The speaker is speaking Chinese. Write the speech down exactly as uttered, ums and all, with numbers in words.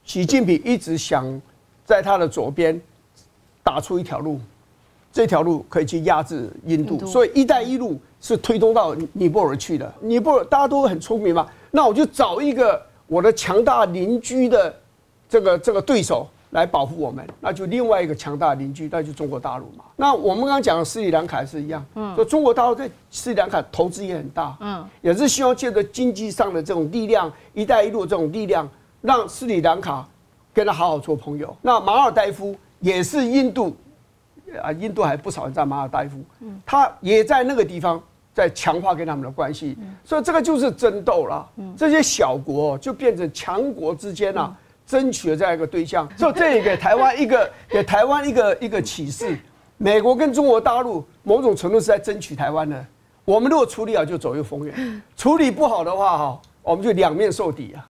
习近平一直想在他的左边打出一条路，这条路可以去压制印度，印度所以“一带一路”是推动到尼泊尔去的。尼泊尔大家都很聪明嘛，那我就找一个我的强大邻居的这个这个对手来保护我们，那就另外一个强大的邻居，那就中国大陆嘛。那我们刚刚讲的斯里兰卡也是一样，嗯，就中国大陆在斯里兰卡投资也很大，嗯，也是希望借着经济上的这种力量，“一带一路”这种力量，让斯里兰卡跟他好好做朋友。那马尔代夫也是印度，啊，印度还不少人在马尔代夫，嗯，他也在那个地方在强化跟他们的关系，嗯，所以这个就是争斗啦，嗯，这些小国就变成强国之间啊。嗯争取的这样一个对象，所以这也给台湾一个给台湾一个一个启示。美国跟中国大陆某种程度是在争取台湾的，我们如果处理好就走又逢源，处理不好的话哈，我们就两面受敌啊。